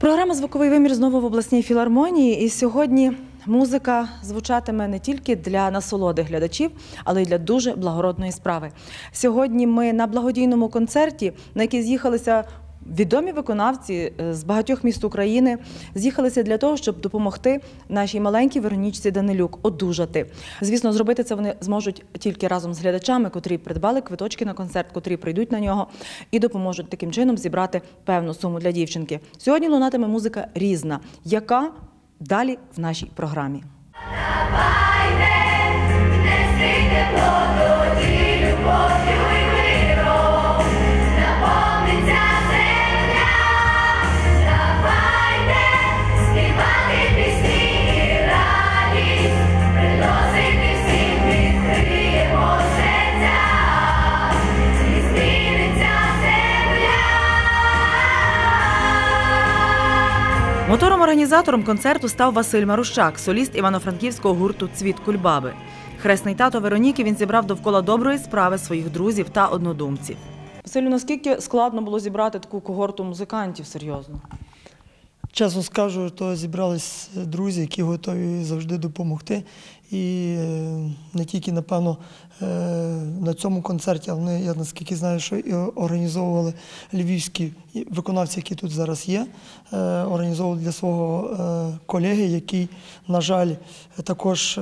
Програма «Звуковий вимір» знову в обласній філармонії. І сьогодні музика звучатиме не тільки для насолоди глядачів, але й для дуже благородної справи. Сьогодні ми на благодійному концерті, на який з'їхалися відомі виконавці з багатьох міст України, з'їхалися для того, щоб допомогти нашій маленькій Веронічці Данилюк одужати. Звісно, зробити це вони зможуть тільки разом з глядачами, котрі придбали квиточки на концерт, котрі прийдуть на нього і допоможуть таким чином зібрати певну суму для дівчинки. Сьогодні лунатиме музика різна, яка далі в нашій програмі. Мотором-організатором концерту став Василь Марущак, соліст івано-франківського гурту «Цвіт Кульбаби». Хресний тато Вероніки він зібрав довкола доброї справи своїх друзів та однодумців. Василю, наскільки складно було зібрати таку когорту музикантів серйозно? Чесно скажу, то зібрались друзі, які готові завжди допомогти. І не тільки, напевно, на цьому концерті, але я наскільки знаю, що і організовували львівські виконавці, які тут зараз є, організовували для свого колеги, який, на жаль, також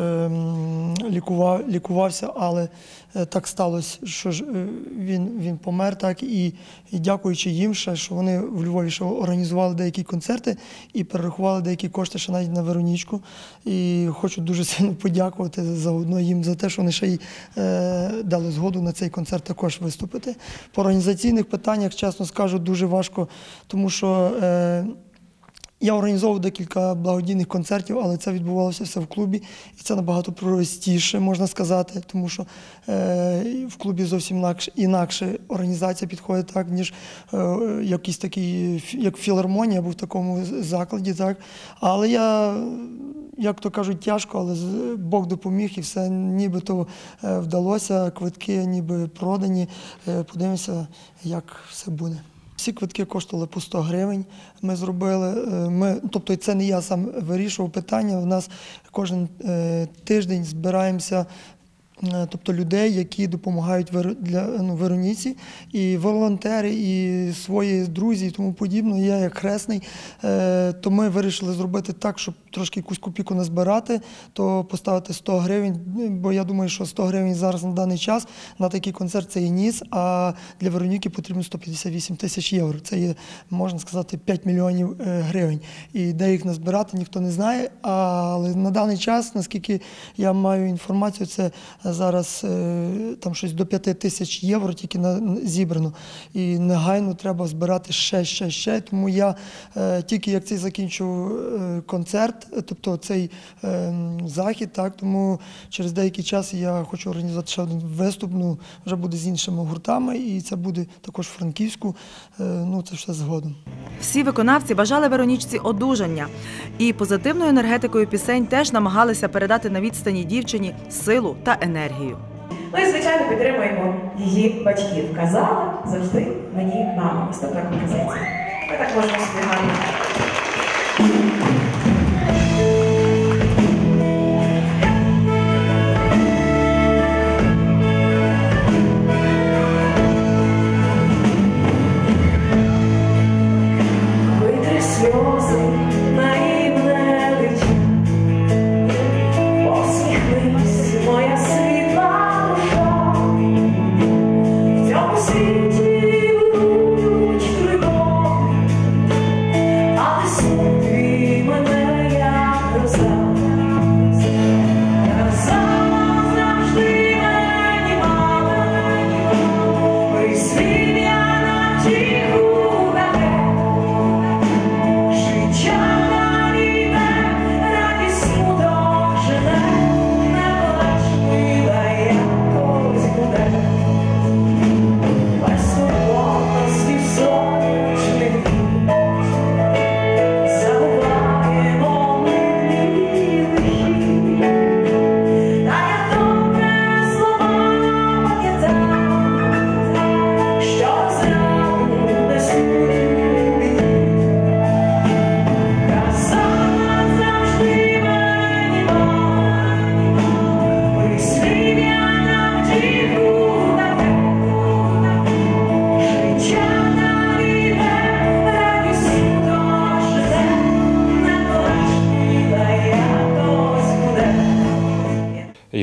лікувався, але так сталося, що він помер, так, і дякуючи їм ще, що вони в Львові ще організували деякі концерти і перерахували деякі кошти ще навіть на Веронічку. І хочу дуже сильно подякувати заодно їм за те, що вони ще й дали згоду на цей концерт також виступити. По організаційних питаннях, чесно скажу, дуже важко, тому що я організовував декілька благодійних концертів, але це відбувалося все в клубі, і це набагато простіше, можна сказати, тому що в клубі зовсім інакше організація підходить, так, ніж якийсь такий, як філармонія, або в такому закладі, так. Але як то кажуть, тяжко, але Бог допоміг і все нібито вдалося, квитки ніби продані, подивимося, як все буде. Всі квитки коштували по 100 гривень, ми зробили, тобто це не я сам вирішував питання, у нас кожен тиждень збираємося, тобто людей, які допомагають Вероніці, і волонтери, і свої друзі, і тому подібне. Я як хресний, то ми вирішили зробити так, щоб трошки якусь копійку назбирати, то поставити 100 гривень, бо я думаю, що 100 гривень зараз на даний час на такий концерт це і ніс, а для Вероніки потрібно 158 тисяч євро. Це є, можна сказати, 5 мільйонів гривень. І де їх назбирати, ніхто не знає, але на даний час, наскільки я маю інформацію, це зараз там щось до 5 тисяч євро тільки зібрано. І негайно треба збирати ще. Тому я тільки як цей закінчу концерт, тобто цей захід, так, тому через деякий час я хочу організувати ще один виступ, вже буде з іншими гуртами, і це буде також в Франківську, це все згодом. Всі виконавці бажали Веронічці одужання. І позитивною енергетикою пісень теж намагалися передати на відстані дівчині силу та енергію. Ну і, звичайно, підтримуємо її батьків. Казала завжди мені мама. Ось така композиція. Ми так можемо собі гарно. Світі будуть тривоги,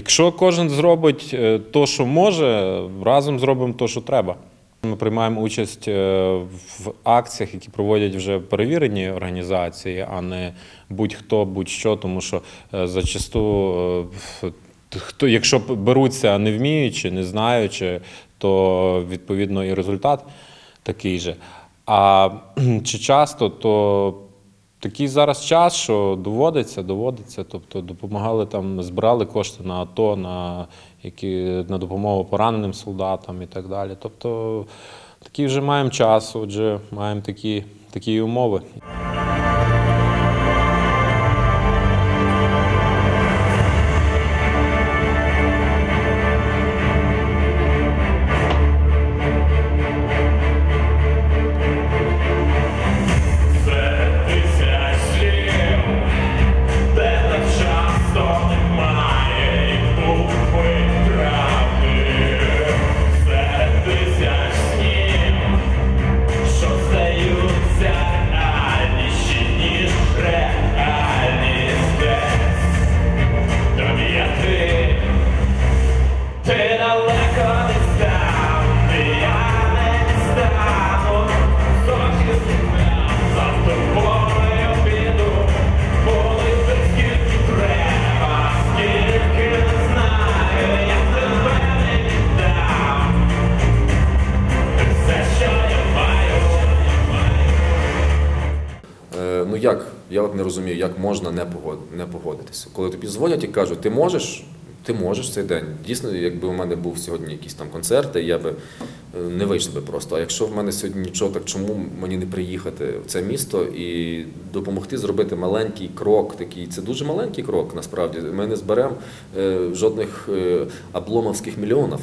Якщо кожен зробить те, що може, разом зробимо те, що треба. Ми приймаємо участь в акціях, які проводять вже перевірені організації, а не будь-хто, будь-що, тому що зачасту, якщо беруться не вміючи, не знаючи, то відповідно і результат такий же. А чи часто, то такий зараз час, що доводиться, тобто допомагали там, збирали кошти на АТО, на допомогу пораненим солдатам і так далі. Тобто такий вже маємо час, отже, маємо такі умови. Ну як? Я от не розумію, як можна не погодитися. Коли тобі дзвонять і кажуть, ти можеш цей день. Дійсно, якби у мене був сьогодні якийсь там концерт, я би не вийшов би просто. А якщо в мене сьогодні нічого, так чому мені не приїхати в це місто і допомогти зробити маленький крок такий? Це дуже маленький крок, насправді. Ми не зберемо жодних обломовських мільйонів.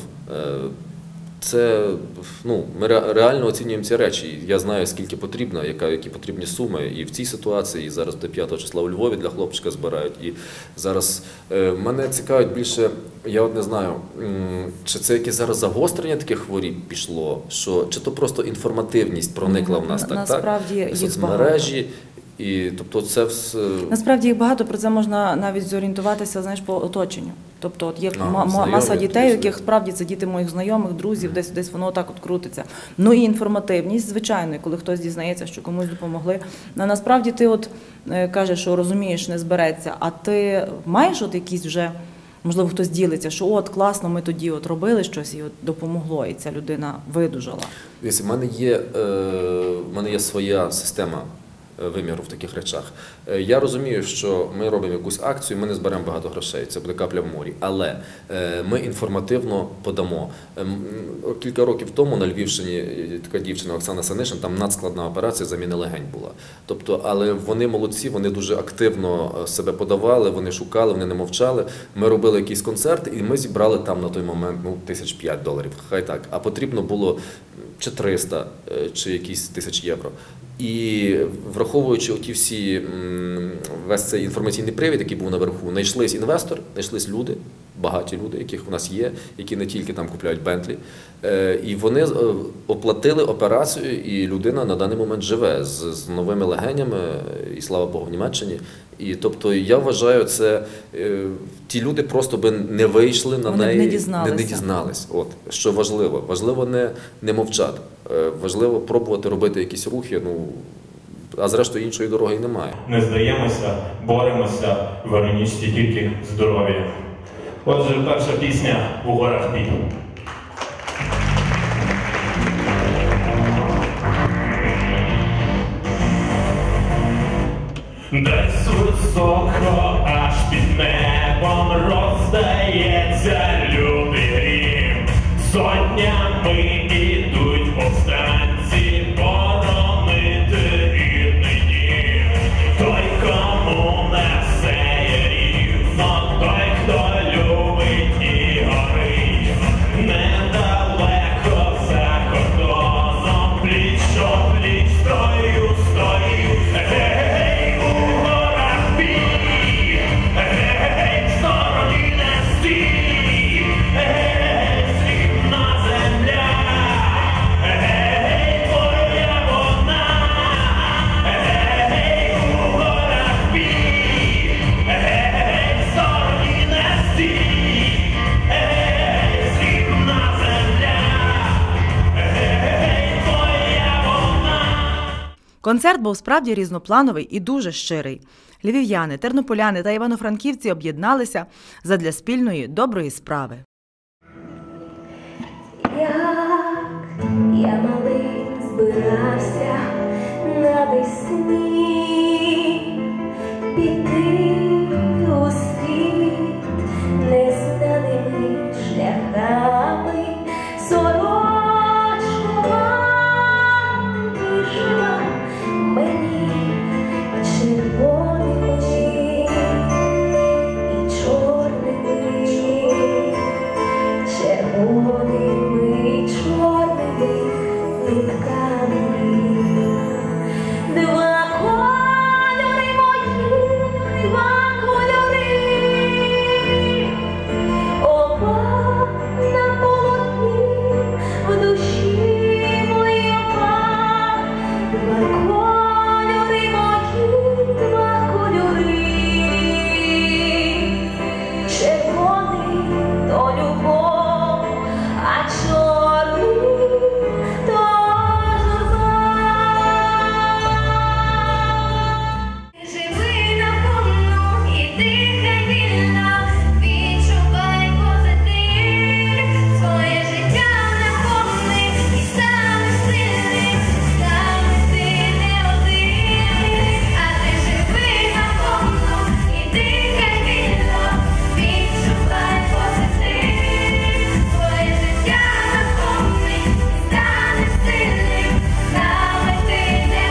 Це, ми реально оцінюємо ці речі. Я знаю, скільки потрібно, які потрібні суми і в цій ситуації, і зараз до 5 числа у Львові для хлопчика збирають. І зараз мене цікавить більше, я от не знаю, чи це якесь зараз загострення таких хворіб пішло, чи то просто інформативність проникла в нас, Насправді так? Соцмережі. І, тобто, це все... Насправді їх багато, про це можна навіть зорієнтуватися, знаєш, по оточенню. Тобто от є маса дітей, у яких справді це діти моїх знайомих, друзів, десь воно так от крутиться. Ну і інформативність, звичайно, коли хтось дізнається, що комусь допомогли. Насправді ти от кажеш, що розумієш, не збереться, а ти маєш от якісь вже, можливо, хтось ділиться, що от класно, ми тоді от робили щось і от допомогло, і ця людина видужала. В мене є своя система виміру в таких речах. Я розумію, що ми робимо якусь акцію, ми не зберемо багато грошей, це буде капля в морі, але ми інформативно подамо. Кілька років тому на Львівщині така дівчина Оксана Санишин, там надскладна операція заміни легень була. Тобто, але вони молодці, вони дуже активно себе подавали, вони шукали, вони не мовчали. Ми робили якийсь концерт і ми зібрали там на той момент $1005, хай так, а потрібно було чи 300, чи якісь 1000 євро. І враховуючи весь цей інформаційний привід, який був наверху, знайшлись інвестори, знайшлись люди, багаті люди, яких у нас є, які не тільки там купляють Бентлі. І вони оплатили операцію, і людина на даний момент живе з новими легенями, і слава Богу, в Німеччині. І тобто я вважаю, це ті люди просто би не вийшли на неї, не дізнались. От, що важливо. Важливо не мовчати. Важливо пробувати робити якісь рухи, а зрештою іншої дороги немає. Не здаємося, боремося, Веронічці тільки здоров'я. Отже, перша пісня «У горах бій». Десь високо, аж під небом роздається лютий грім. Сотнями ідуть повстанці боронити рідний дім. Той, кому не все є рівно, той, хто любить і горить. Недалеко за кордоном, пліч-о-пліч, стою. Земля Концерт був справді різноплановий і дуже щирий. Львів'яни, тернополяни та івано-франківці об'єдналися задля спільної доброї справи. Я малий збирався навесні піти у світ незнаними шляхами, сорочка вийшла мені червоними і чорними, червоними, чорними нитками. Два кольори мої, два кольори, оба на полотні, в душі моїй оба. Два кольори мої, два кольори, червоний то любов, а чорний то журба. Живи наповну і дихай вільно, відчувай позитив, своє життя наповни і стане сильним, стане ти не один. А ти живи наповну і дихай вільно, відчувай позитив, своє життя наповни і стане сильним, стане ти не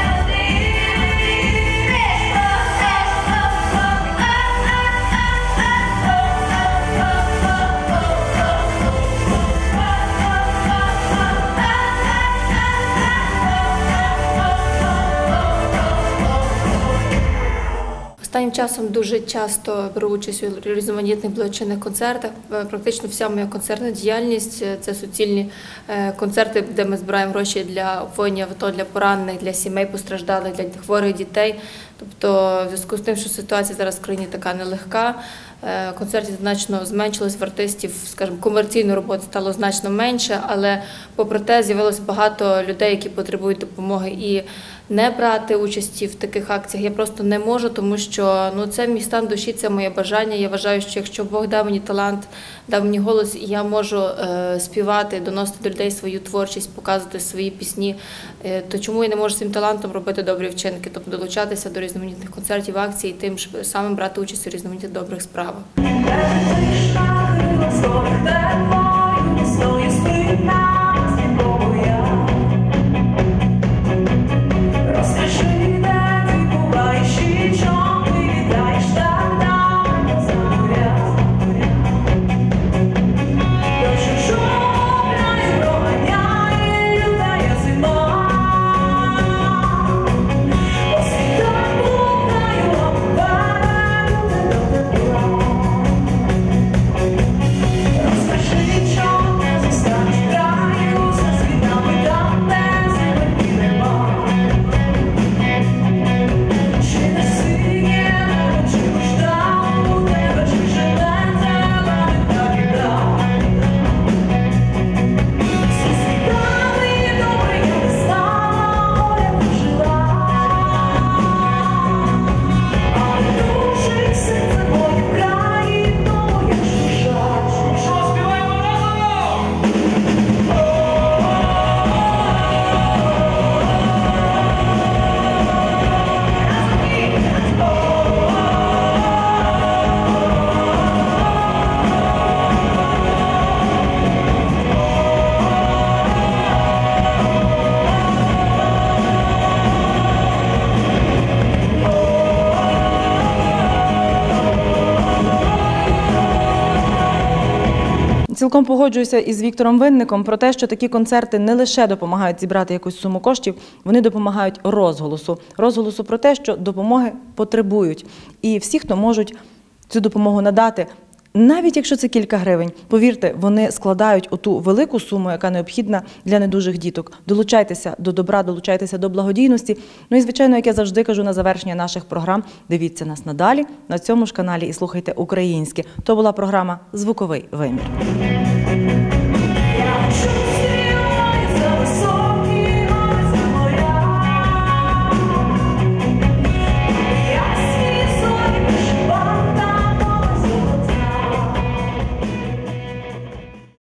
Останнім часом дуже часто беру участь у різноманітних благодійних концертах. Практично вся моя концертна діяльність – це суцільні концерти, де ми збираємо гроші для воїнів АТО, для поранених, для сімей постраждалих, для хворих дітей. Тобто, в зв'язку з тим, що ситуація зараз в країні така нелегка, концертів значно зменшилось, в артистів, скажімо, комерційної роботи стало значно менше, але попри те з'явилося багато людей, які потребують допомоги, і не брати участі в таких акціях я просто не можу, тому що це мій стан душі, це моє бажання. Я вважаю, що якщо Бог дав мені талант, дав мені голос, і я можу співати, доносити до людей свою творчість, показувати свої пісні, то чому я не можу своїм талантом робити добрі вчинки, тобто долучатися до різноманітних концертів, акцій і тим самим брати участь у різноманітних добрих справах. Цілком погоджуюся із Віктором Винником про те, що такі концерти не лише допомагають зібрати якусь суму коштів, вони допомагають розголосу про те, що допомоги потребують. І всі, хто можуть цю допомогу надати, навіть якщо це кілька гривень, повірте, вони складають оту велику суму, яка необхідна для недужих діток. Долучайтеся до добра, долучайтеся до благодійності. Ну і, звичайно, як я завжди кажу на завершення наших програм, дивіться нас надалі на цьому ж каналі і слухайте українське. То була програма «Звуковий вимір».